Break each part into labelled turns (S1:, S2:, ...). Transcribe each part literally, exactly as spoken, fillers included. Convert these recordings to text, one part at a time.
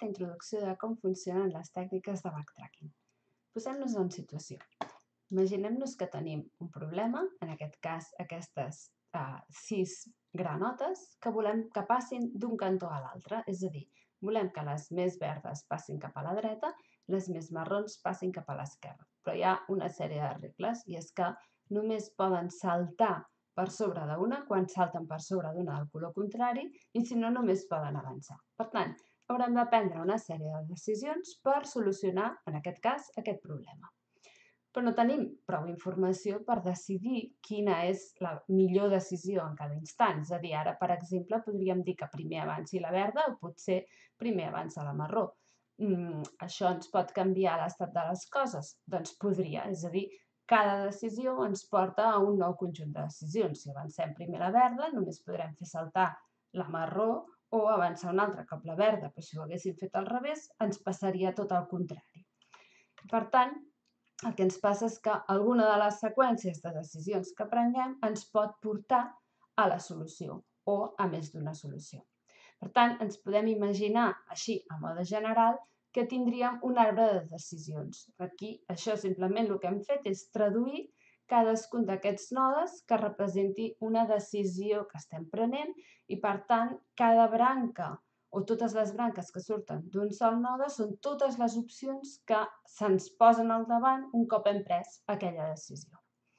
S1: petita introducció de com funcionen les tècniques de backtracking. Posem-nos en situació. Imaginem-nos que tenim un problema, en aquest cas aquestes uh, sis granotes, que volem que passin d'un cantó a l'altre, és a dir, volem que les més verdes passin cap a la dreta, les més marrons passin cap a l'esquerra. Però hi ha una sèrie de regles i és que només poden saltar per sobre d'una quan salten per sobre d'una del color contrari i si no només poden avançar. Per tant, haurem de prendre una sèrie de decisions per solucionar, en aquest cas, aquest problema. Però no tenim prou informació per decidir quina és la millor decisió en cada instant. És a dir, ara, per exemple, podríem dir que primer avanci la verda o potser primer avança la marró. Mm, això ens pot canviar l'estat de les coses? Doncs podria, és a dir, cada decisió ens porta a un nou conjunt de decisions. Si avancem primer la verda, només podrem fer saltar la marró o avançar un altre cop la verda, però si ho haguéssim fet al revés, ens passaria tot al contrari. Per tant, el que ens passa és que alguna de les seqüències de decisions que prenguem ens pot portar a la solució o a més d'una solució. Per tant, ens podem imaginar, així, a mode general, que tindríem un arbre de decisions. Aquí, això simplement el que hem fet és traduir cadascun d'aquests nodes que representi una decisió que estem prenent i, per tant, cada branca o totes les branques que surten d'un sol node són totes les opcions que se'ns posen al davant un cop hem pres aquella decisió.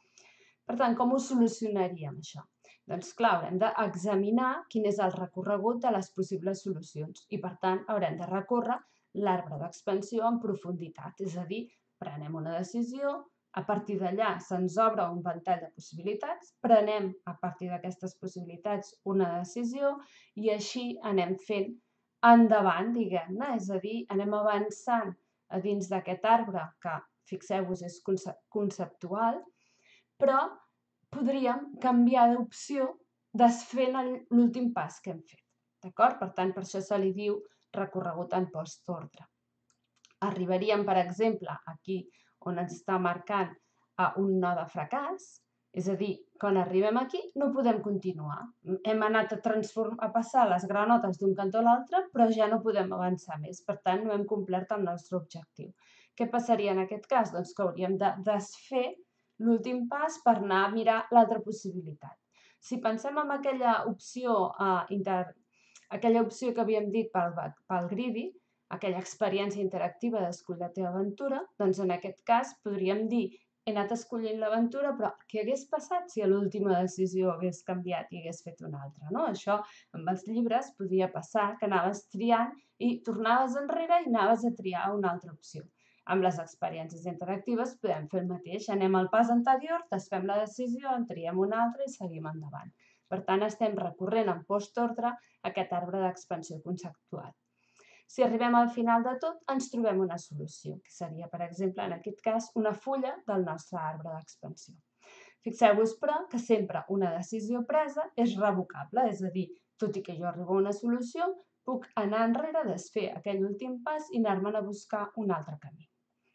S1: Per tant, com ho solucionaríem, això? Doncs, clar, haurem d'examinar quin és el recorregut de les possibles solucions i, per tant, haurem de recórrer l'arbre d'expansió en profunditat, és a dir, prenem una decisió, a partir d'allà se'ns obre un ventall de possibilitats, prenem a partir d'aquestes possibilitats una decisió i així anem fent endavant, diguem-ne, és a dir, anem avançant a dins d'aquest arbre que, fixeu-vos, és conceptual, però podríem canviar d'opció desfent l'últim pas que hem fet. D'acord? Per tant, per això se li diu recorregut en postordre. Arribaríem, per exemple, aquí on ens està marcant un node fracàs, és a dir, quan arribem aquí no podem continuar. Hem anat a, a passar les granotes d'un cantó a l'altre, però ja no podem avançar més. Per tant, no hem complert el nostre objectiu. Què passaria en aquest cas? Doncs que hauríem de desfer l'últim pas per anar a mirar l'altra possibilitat. Si pensem en aquella opció, uh, inter... aquella opció que havíem dit pel, pel Greedy, aquella experiència interactiva d'escull la teva aventura, doncs en aquest cas podríem dir he anat escollint l'aventura, però què hagués passat si a l'última decisió hagués canviat i hagués fet una altra? No? Això amb els llibres podia passar que anaves triant i tornaves enrere i anaves a triar una altra opció. Amb les experiències interactives podem fer el mateix. Anem al pas anterior, desfem la decisió, en triem una altra i seguim endavant. Per tant, estem recorrent en postordre aquest arbre d'expansió conceptual. Si arribem al final de tot, ens trobem una solució, que seria, per exemple, en aquest cas, una fulla del nostre arbre d'expansió. Fixeu-vos, però, que sempre una decisió presa és revocable, és a dir, tot i que jo arribo a una solució, puc anar enrere, desfer aquell últim pas i anar-me'n a buscar un altre camí.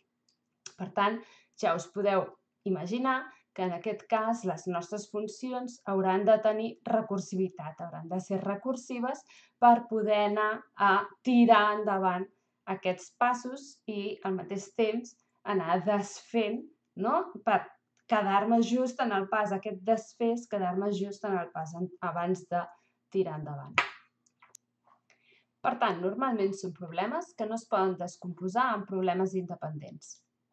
S1: Per tant, ja us podeu imaginar que en aquest cas les nostres funcions hauran de tenir recursivitat, hauran de ser recursives per poder anar a tirar endavant aquests passos i al mateix temps anar desfent, no? Per quedar-me just en el pas, aquest desfés, quedar-me just en el pas abans de tirar endavant. Per tant, normalment són problemes que no es poden descomposar en problemes independents.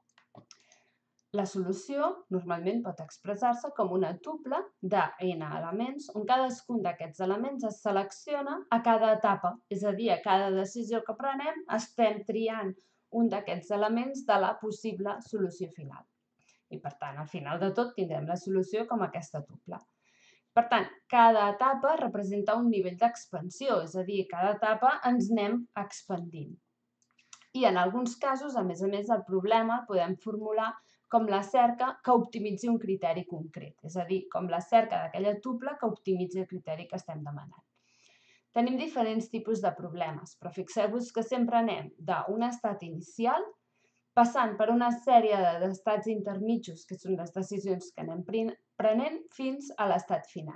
S1: La solució normalment pot expressar-se com una tuple de n elements on cadascun d'aquests elements es selecciona a cada etapa, és a dir, a cada decisió que prenem estem triant un d'aquests elements de la possible solució final. I per tant, al final de tot tindrem la solució com aquesta tuple. Per tant, cada etapa representa un nivell d'expansió, és a dir, cada etapa ens anem expandint. I en alguns casos, a més a més, el problema el podem formular com la cerca que optimitzi un criteri concret, és a dir, com la cerca d'aquella tuple que optimitzi el criteri que estem demanant. Tenim diferents tipus de problemes, però fixeu-vos que sempre anem d'un estat inicial, passant per una sèrie d'estats intermitjos, que són les decisions que anem prenent, fins a l'estat final.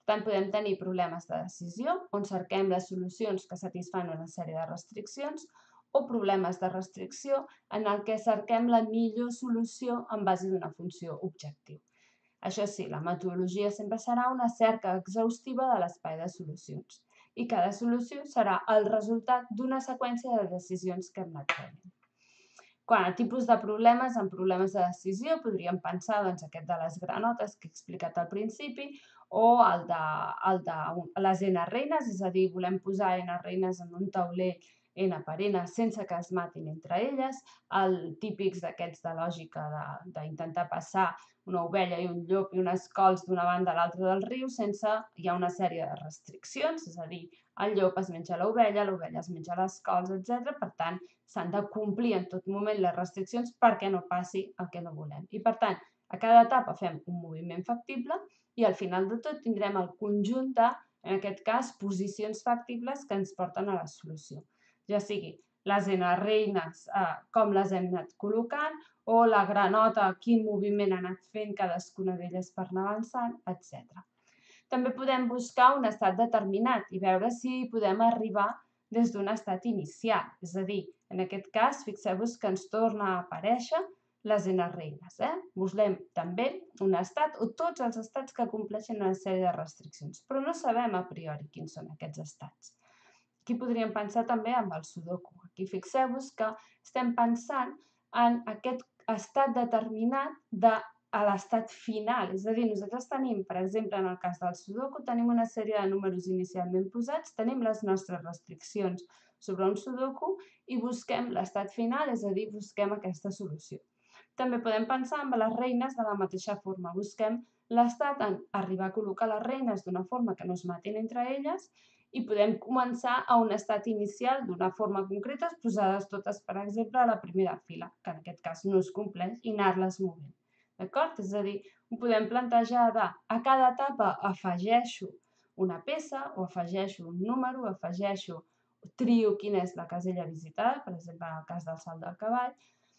S1: Per tant, podem tenir problemes de decisió, on cerquem les solucions que satisfan una sèrie de restriccions, o problemes de restricció en el que cerquem la millor solució en base d'una funció objectiu. Això sí, la metodologia sempre serà una cerca exhaustiva de l'espai de solucions i cada solució serà el resultat d'una seqüència de decisions que hem anat prenent. Quant a tipus de problemes, en problemes de decisió podríem pensar doncs, aquest de les granotes que he explicat al principi o el de, el de les n reines, és a dir, volem posar n reines en un tauler n per n sense que es matin entre elles, el típics d'aquests de lògica d'intentar passar una ovella i un llop i unes cols d'una banda a l'altra del riu sense hi ha una sèrie de restriccions, és a dir, el llop es menja l'ovella, l'ovella es menja les cols, etcètera. Per tant, s'han de complir en tot moment les restriccions perquè no passi el que no volem. I per tant, a cada etapa fem un moviment factible i al final de tot tindrem el conjunt de, en aquest cas, posicions factibles que ens porten a la solució. Ja sigui les n reines, eh, com les hem anat col·locant, o la granota, quin moviment ha anat fent cadascuna d'elles per anar avançant, etcètera. També podem buscar un estat determinat i veure si podem arribar des d'un estat inicial. És a dir, en aquest cas, fixeu-vos que ens torna a aparèixer les n reines. Eh? Busquem també un estat o tots els estats que compleixen una sèrie de restriccions, però no sabem a priori quins són aquests estats. Aquí podríem pensar també amb el sudoku. Aquí fixeu-vos que estem pensant en aquest estat determinat de a l'estat final. És a dir, nosaltres tenim, per exemple, en el cas del sudoku, tenim una sèrie de números inicialment posats, tenim les nostres restriccions sobre un sudoku i busquem l'estat final, és a dir, busquem aquesta solució. També podem pensar en les reines de la mateixa forma. Busquem l'estat en arribar a col·locar les reines d'una forma que no es matin entre elles i podem començar a un estat inicial d'una forma concreta, posades totes, per exemple, a la primera fila, que en aquest cas no es compleix, i anar-les movent. D'acord? És a dir, ho podem plantejar de a cada etapa afegeixo una peça o afegeixo un número, afegeixo, trio quina és la casella visitada, per exemple, en el cas del salt del cavall,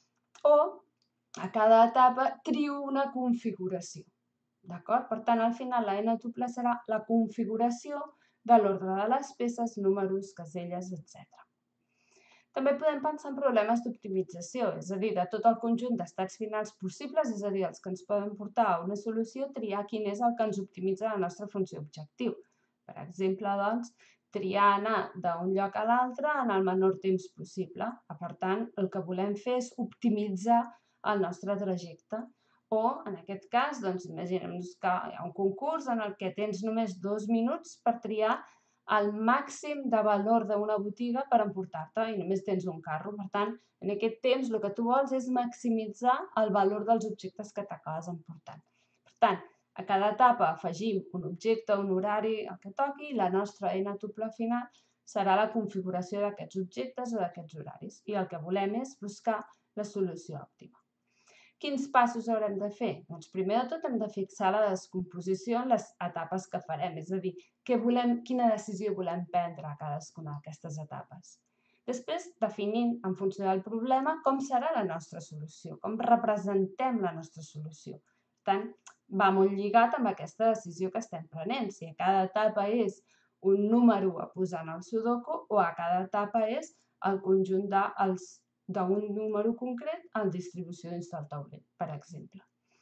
S1: o a cada etapa trio una configuració. D'acord? Per tant, al final la n tuple serà la configuració de l'ordre de les peces, números, caselles, etcètera. També podem pensar en problemes d'optimització, és a dir, de tot el conjunt d'estats finals possibles, és a dir, els que ens poden portar a una solució, triar quin és el que ens optimitza la nostra funció objectiu. Per exemple, doncs, triar anar d'un lloc a l'altre en el menor temps possible. Per tant, el que volem fer és optimitzar el nostre trajecte. O, en aquest cas, doncs, imaginem que hi ha un concurs en el que tens només dos minuts per triar el màxim de valor d'una botiga per emportar-te i només tens un carro. Per tant, en aquest temps el que tu vols és maximitzar el valor dels objectes que t'acabes emportant. Per tant, a cada etapa afegim un objecte, un horari, el que toqui, i la nostra n tuple final serà la configuració d'aquests objectes o d'aquests horaris. I el que volem és buscar la solució òptima. Quins passos haurem de fer? Doncs primer de tot hem de fixar la descomposició en les etapes que farem, és a dir, què volem, quina decisió volem prendre a cadascuna d'aquestes etapes. Després, definim, en funció del problema, com serà la nostra solució, com representem la nostra solució. Per tant, va molt lligat amb aquesta decisió que estem prenent, si a cada etapa és un número a posar en el sudoku o a cada etapa és el conjunt dels d'un número concret en distribució dins del tauler, per exemple.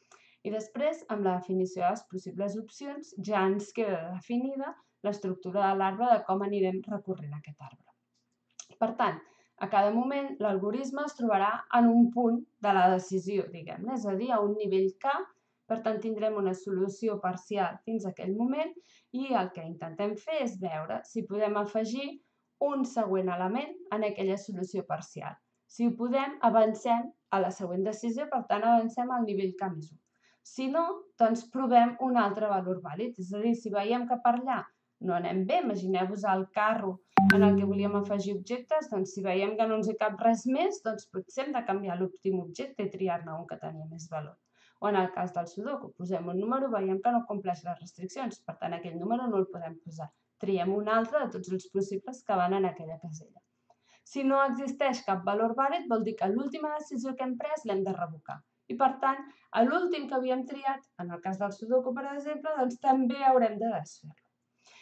S1: I després, amb la definició de les possibles opcions, ja ens queda definida l'estructura de l'arbre de com anirem recorrent aquest arbre. Per tant, a cada moment, l'algoritme es trobarà en un punt de la decisió, diguem-ne, és a dir, a un nivell K, per tant, tindrem una solució parcial fins a aquell moment i el que intentem fer és veure si podem afegir un següent element en aquella solució parcial. Si ho podem, avancem a la següent decisió, per tant, avancem al nivell K més u. Si no, doncs provem un altre valor vàlid. És a dir, si veiem que per allà no anem bé, imagineu-vos el carro en el que volíem afegir objectes, doncs si veiem que no ens hi cap res més, doncs potser hem de canviar l'últim objecte i triar-ne un que tenia més valor. O en el cas del sudoku, posem un número, veiem que no compleix les restriccions, per tant, aquell número no el podem posar. Triem un altre de tots els possibles que van en aquella casella. Si no existeix cap valor vàlid, vol dir que l'última decisió que hem pres l'hem de revocar. I, per tant, a l'últim que havíem triat, en el cas del sudoku, per exemple, doncs també haurem de desfer-lo.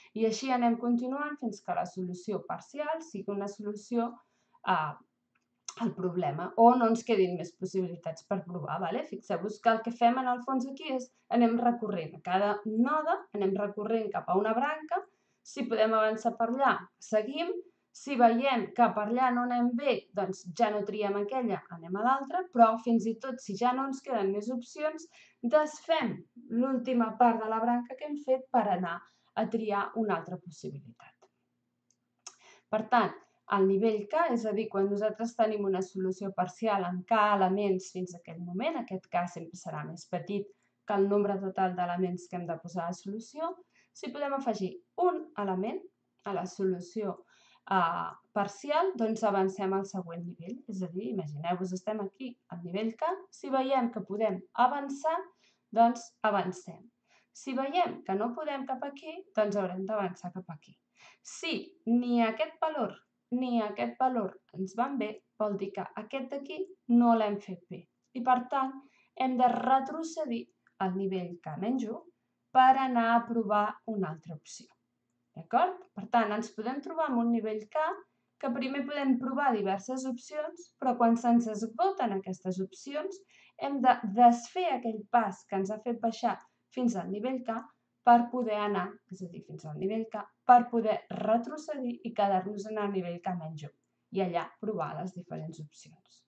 S1: I així anem continuant fins que la solució parcial sigui una solució al problema o no ens quedin més possibilitats per provar. Fixeu-vos que el que fem en el fons aquí és anem recorrent. A cada node anem recorrent cap a una branca. Si podem avançar per allà, seguim. Si veiem que per allà no anem bé, doncs ja no triem aquella, anem a l'altra, però fins i tot si ja no ens queden més opcions, desfem l'última part de la branca que hem fet per anar a triar una altra possibilitat. Per tant, al nivell K, és a dir, quan nosaltres tenim una solució parcial amb K elements fins a aquell moment, aquest K sempre serà més petit que el nombre total d'elements que hem de posar a la solució, si podem afegir un element a la solució parcial, doncs avancem al següent nivell. És a dir, imagineu-vos, estem aquí al nivell K, si veiem que podem avançar, doncs avancem. Si veiem que no podem cap aquí, doncs haurem d'avançar cap aquí. Si ni aquest valor ni aquest valor ens van bé, vol dir que aquest d'aquí no l'hem fet bé. I per tant, hem de retrocedir al nivell K menys u per anar a provar una altra opció. D'acord? Per tant, ens podem trobar amb un nivell K que primer podem provar diverses opcions, però quan se'ns esgoten aquestes opcions hem de desfer aquell pas que ens ha fet baixar fins al nivell K per poder anar, és a dir, fins al nivell K, per poder retrocedir i quedar-nos en el nivell K menys u i allà provar les diferents opcions.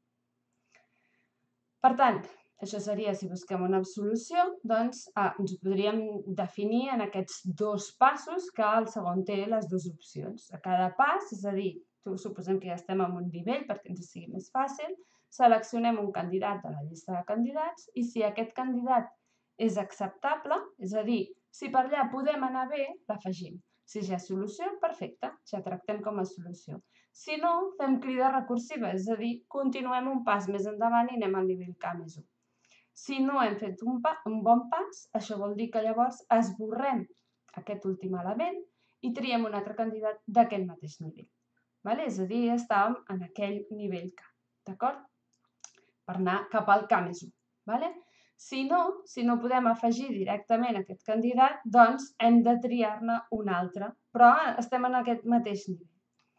S1: Per tant, això seria, si busquem una solució, doncs ens ho podríem definir en aquests dos passos que el segon té les dues opcions. A cada pas, és a dir, suposem que ja estem en un nivell perquè ens sigui més fàcil, seleccionem un candidat de la llista de candidats i si aquest candidat és acceptable, és a dir, si per allà podem anar bé, l'afegim. Si ja és solució, perfecte, ja tractem com a solució. Si no, fem crida recursiva, és a dir, continuem un pas més endavant i anem al nivell K més u. Si no hem fet un bon pas, això vol dir que llavors esborrem aquest últim element i triem un altre candidat d'aquell mateix nivell. És a dir, estàvem en aquell nivell K, d'acord? Per anar cap al K més u. Si no, si no podem afegir directament aquest candidat, doncs hem de triar-ne un altre, però estem en aquest mateix nivell.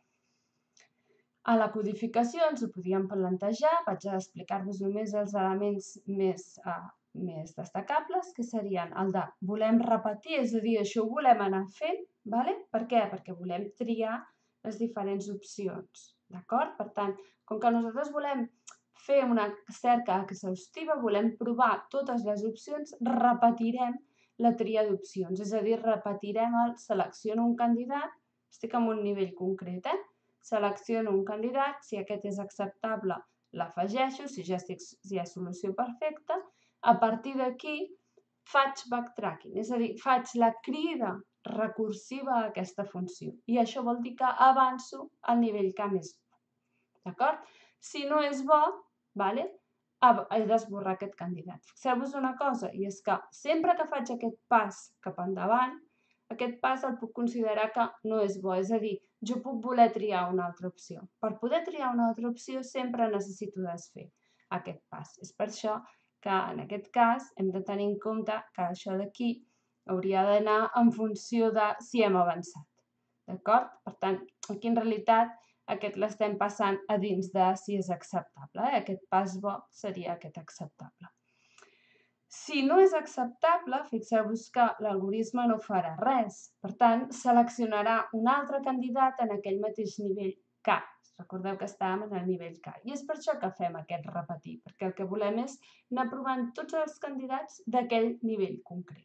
S1: A la codificació ens ho podíem plantejar, vaig a explicar-vos només els elements més destacables, que serien el de volem repetir, és a dir, això ho volem anar fent. Per què? Perquè volem triar les diferents opcions. Per tant, com que nosaltres volem fer una cerca exhaustiva, volem provar totes les opcions, repetirem la tria d'opcions, és a dir, repetirem el selecciono un candidat, estic en un nivell concret, eh? Selecciono un candidat, si aquest és acceptable l'afegeixo, si ja és solució perfecta, a partir d'aquí faig backtracking, és a dir, faig la crida recursiva a aquesta funció i això vol dir que avanço al nivell K més u. D'acord? Si no és bo, he d'esborrar aquest candidat. Fixeu-vos una cosa, i és que sempre que faig aquest pas cap endavant, aquest pas el puc considerar que no és bo, és a dir, jo puc voler triar una altra opció. Per poder triar una altra opció sempre necessito desfer aquest pas. És per això que en aquest cas hem de tenir en compte que això d'aquí hauria d'anar en funció de si hem avançat. D'acord? Per tant, aquí en realitat aquest l'estem passant a dins de si és acceptable. Aquest pas bo seria aquest acceptable. Si no és acceptable, fixeu-vos que l'algoritme no farà res. Per tant, seleccionarà un altre candidat en aquell mateix nivell K. Recordeu que estàvem en el nivell K. I és per això que fem aquest repetir, perquè el que volem és anar provant tots els candidats d'aquell nivell concret.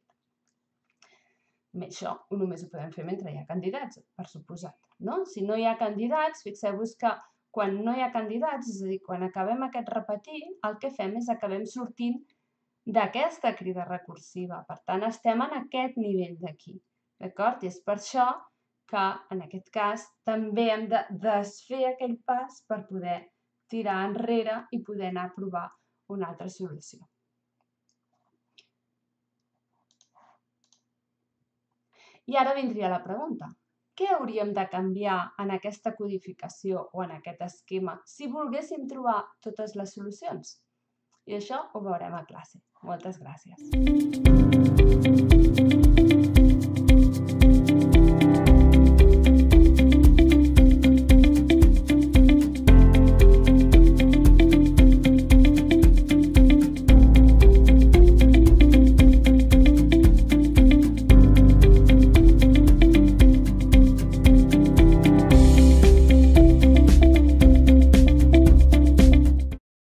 S1: Això només ho podem fer mentre hi ha candidats, per suposat. Si no hi ha candidats, fixeu-vos que quan no hi ha candidats, és a dir, quan acabem aquest repetir, el que fem és acabem sortint d'aquesta crida recursiva. Per tant, estem en aquest nivell d'aquí. D'acord? I és per això que, en aquest cas, també hem de desfer aquell pas per poder tirar enrere i poder anar a provar una altra solució. I ara vindria la pregunta. Què hauríem de canviar en aquesta codificació o en aquest esquema si volguéssim trobar totes les solucions? I això ho veurem a classe. Moltes gràcies.